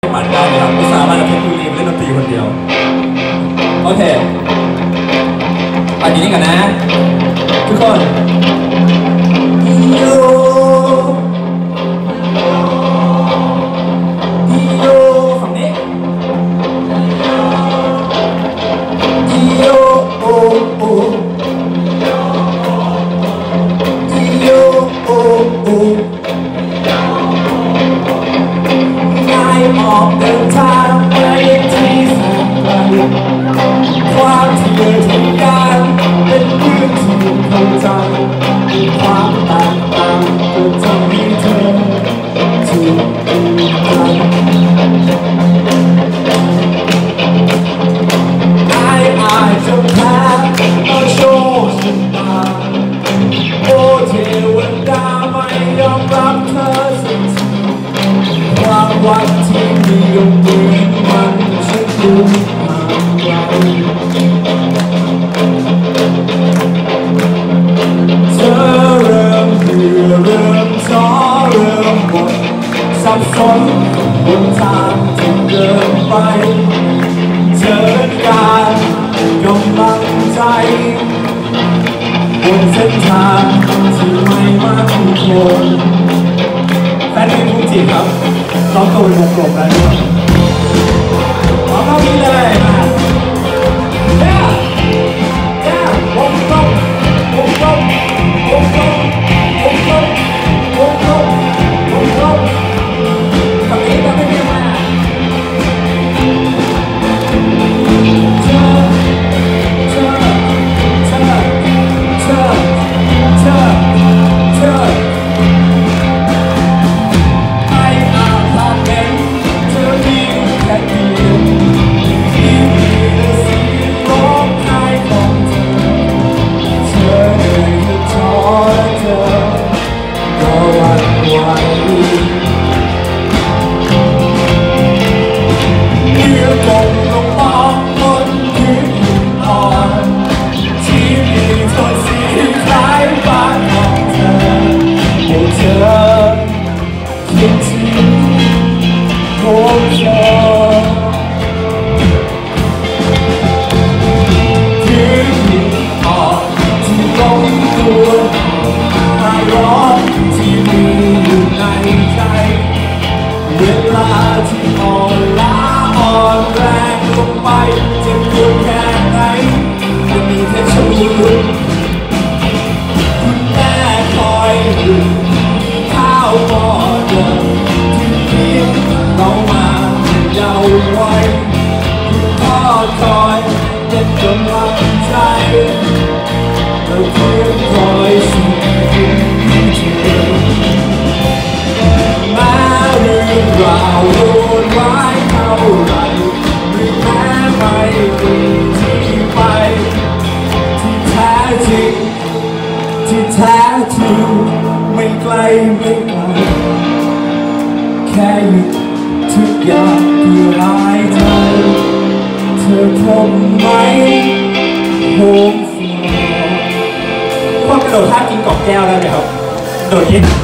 มันได้เลยครับไม่สามารถจะเพชรบุรีเล่นดนตรีคนเดียวโอเคไปทีนี้กันนะทุกคนฝั่งนี้ออกเดินทางไปที่แสนไกลความที่เดินทางการเป็นเรื่องที่เข้าใจความแตกต่างก็ทำให้เธอถูกกันอาจจะแพ้เอาโชคชะตาโอ้เทวดาไม่ยอมรับเธอสักทีความหวังที่มีก็เหมือนมันฉันดูห่างไกลเธอเริ่มเบื่อเริ่มท้อเริ่มหมดสับสนบนทางที่เดินไปเธอการกำลังใจบนเส้นทางที่ไม่มั่นคงแฟนเพลงผู้จีบครับร้องตัวเป็นวงกลมแล้วด้วยร้องเท่านี้เลยมาวงกลมวงกลมวงกลมวงกลมวงกลมวงกลมฝั่งนี้ก็ไม่ได้มาเวลาที่อ่อนล้าอ่อนแรงลงไปจะปวดแค่ไหนจะมีแค่ชูคุณแม่คอยดูข้าวหม้อเดิมที่เพียงเรามาเยาว์ไว้คุณพ่อคอยเป็นกำลังใจเราเพียงคอยส่งให้เธอราวโดนไว้เท่าไรหรือแม้ไม่มีที่ไปที่แท้จริงไม่ไกลไม่ไกลแค่หยุดทุกอย่างเพื่อหายใจเธอคงไม่โหมความกระโดดท่ากินกอบแก้วได้ไหมครับโดดยิง